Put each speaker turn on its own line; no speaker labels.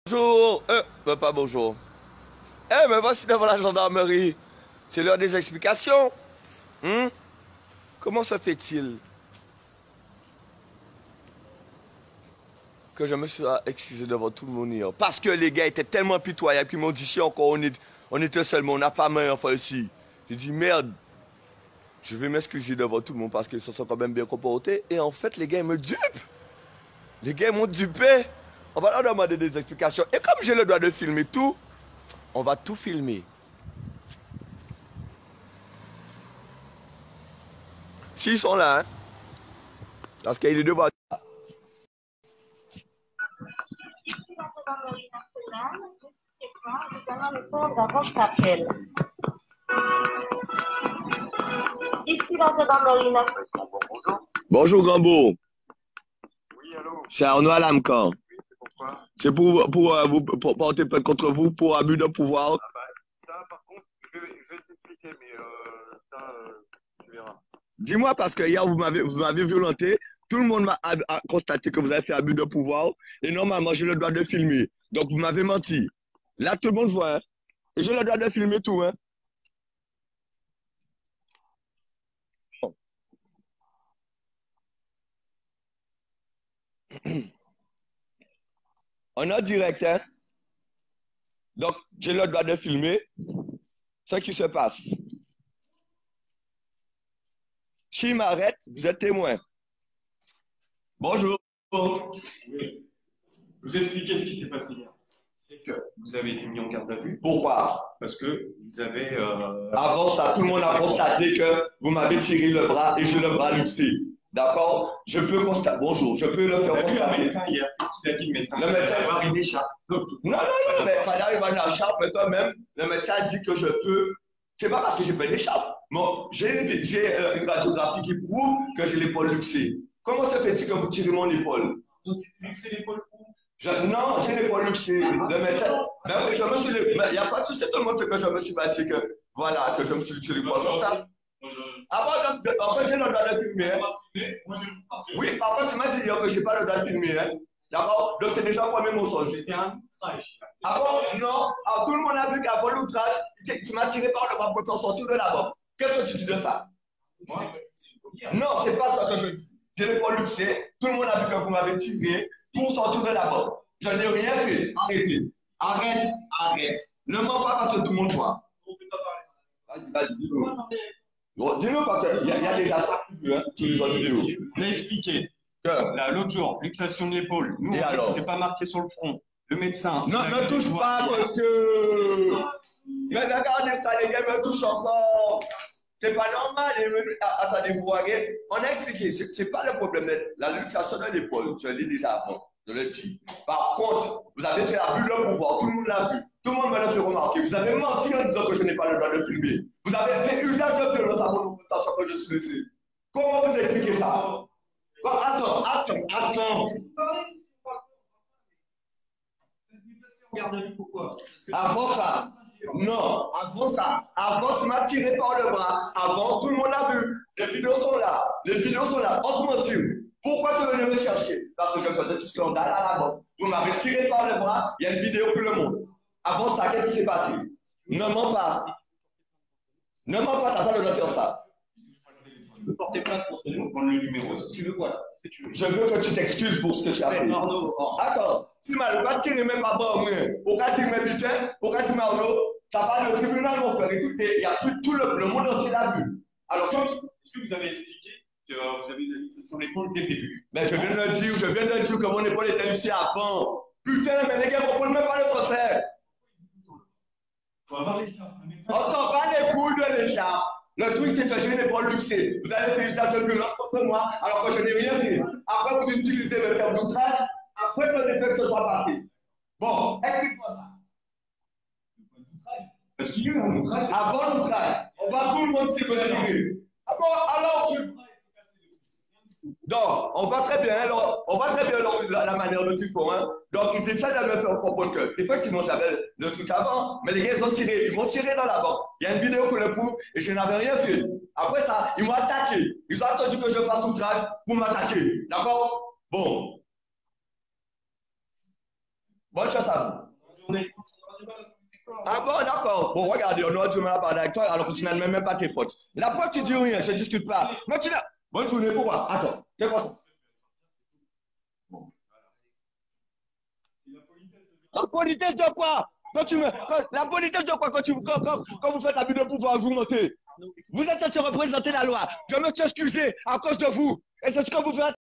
Bonjour, pas bonjour. Me voici devant la gendarmerie. C'est l'heure des explications. Hmm? Comment se fait-il que je me suis excusé devant tout le monde hier? Parce que les gars étaient tellement pitoyables qu'ils m'ont dit, si encore on était seulement, on n'a pas main enfin ici. J'ai dit, merde, je vais m'excuser devant tout le monde parce qu'ils se sont quand même bien comportés. Et en fait, les gars, ils me dupent. Les gars, ils m'ont dupé. On va leur demander des explications. Et comme j'ai le droit de filmer tout, on va tout filmer. S'ils sont là, hein, parce qu'il est devant.
Nous allons répondre à votre appel. Ici la gendarmerie nationale.
Bonjour, Gambo.
Oui, allô?
C'est Arnaud Alamcan.
Oui, c'est pourquoi?
C'est pour porter plainte contre vous pour abus de pouvoir.
Ah bah, ça, par contre, je vais t'expliquer, mais ça, tu verras.
Dis-moi, parce que hier, vous m'avez violenté. Tout le monde a constaté que vous avez fait abus de pouvoir. Et normalement, j'ai le droit de filmer. Donc, vous m'avez menti. Là, tout le monde voit. Hein. Et j'ai le droit de filmer tout. Hein. On est direct. Hein. Donc, j'ai le droit de filmer ce qui se passe. S'il m'arrête, vous êtes témoin. Bonjour.
Oui. Vous expliquez ce qui s'est passé hier. C'est que vous avez été mis en garde à vue
Pourquoi?
parce que vous avez.
Avant ça, tout le monde a constaté que vous m'avez tiré le bras et j'ai le bras luxé. D'accord? Je peux constater. Bonjour, je peux le faire
Vous avez vu un
constater.
médecin hier. Qu'est-ce qu'il a dit le médecin?
Le médecin-
Il va avoir une écharpe.
Non, non, non, mais pas d'arriver à la charpe, mais quand même, le médecin a dit que je peux. C'est pas parce que j'ai pas d'écharpe. Bon, j'ai une radiographie qui prouve que j'ai l'épaule luxée. Comment ça fait-il que vous tirez mon épaule?
Donc, tu dis que c'est l'épaule où?
Non, j'ai l'épaule luxée. Le médecin. Ben oui, je me suis. Il n'y a pas de souci, tout le monde sait que je me suis battu, que voilà, que je me suis tiré l'épaule comme ça. Avant, en fait, j'ai le droit de filmer. Hein. Oui, par contre, tu m'as dit hier que je n'ai pas le droit de filmer. Hein. D'accord? Donc, c'est déjà le premier mensonge.
C'était un outrage.
Ah bon? Non. Ah, tout le monde a vu qu'avant l'outrage, tu m'as tiré par le bras pour t'en sortir de là-bas. Qu'est-ce que tu dis de ça?
Moi,
Non, c'est pas ça que je dis. Je n'ai pas luxé. Tout le monde a vu que vous m'avez tiré pour sortir de là-bas. Je n'ai rien fait. Arrêtez. Arrête, arrête. Ne mens pas parce que tout le monde voit. Vas-y, dis-nous. Bon, dis-nous parce qu'il y a déjà ça hein, sur les autres vidéos.
je l'ai expliqué.
Que-
Là, l'autre jour, luxation de l'épaule. Nous,
Et alors?
c'est pas marqué sur le front. Le médecin.
Non,
il a
ne
vu
touche
les
pas,
doigts.
monsieur. Mais regardez ça, les gars me touchent encore. C'est pas normal. Attendez, vous voyez, on a expliqué, c'est pas le problème. La luxation de l'épaule, je l'ai déjà avant, je l'ai dit. Par contre, vous avez fait abus de pouvoir, tout le monde l'a vu. Tout le monde me l'a fait remarquer. Vous avez menti en disant que je n'ai pas le droit de filmer. Vous avez fait usage de violence à mon présentation que je suis laissé. Comment vous expliquez ça? Bon, attends.
Garde à vue, pourquoi?
Avant ça, non, avant tu m'as tiré par le bras, avant tout le monde l'a vu, les vidéos sont là, on se mentir. Pourquoi tu veux me chercher? Parce que je faisais du scandale à la banque. Vous m'avez tiré par le bras, il y a une vidéo pour le monde. Avant ça, qu'est-ce qui s'est passé? Ne mens pas. Ne mens pas, t'as pas le droit de faire ça.
Tu peux porter plainte contre nous, prendre le numéro. Tu veux quoi? Qu'est-ce que tu veux?
Je veux que tu t'excuses pour ce que tu as fait.
Arnaud,
D'accord. Si ma loi tire même pas bon, au cas où mes bulletins, au cas où Marlo, ça va le tribunal, mon frère. Écoutez, il y a tout le monde entier l'a vu. Alors,
est-ce que vous avez expliqué que vous avez une sur l'épaule dès le début?
mais je viens de dire que mon épaule était ici avant. Putain, mais les gars, vous comprenez même pas le français.
Faut avoir l'écharpe.
On s'en bat les couilles de l'écharpe. Le truc, c'est que j'ai une épaule luxée. Vous avez fait usage de violence contre moi, alors que je n'ai rien fait. Après, vous utilisez le terme d'outrage, après que les faits se soient passés. Bon, explique-moi ça.
Parce qu'il y a eu un outrage.
Avant l'outrage, on va tout le monde s'y retirer. Ah bon, alors, donc, on voit très bien, la manière dont ils font. Hein. Donc, ils essaient de me faire comprendre que, effectivement, j'avais le truc avant, mais les gars, ils m'ont tiré dans la banque. Il y a une vidéo pour le prouve et je n'avais rien fait. Après ça, ils m'ont attaqué. Ils ont attendu que je fasse outrage pour m'attaquer. D'accord? Bon. Bonne chance à vous.
On est-
Ah bon, d'accord. Bon, regardez, on aura du mal à parler avec toi, alors que tu n'as même pas tes fautes. La preuve, tu dis rien, je ne discute pas. Mais tu n'as. Bonne journée, pourquoi? Attends, c'est quoi ça? La politesse de quoi? La politesse de quoi quand vous faites abus de pouvoir argumenter? Vous êtes censé représenter la loi. Je me suis excusé à cause de vous. Et c'est ce que vous faites.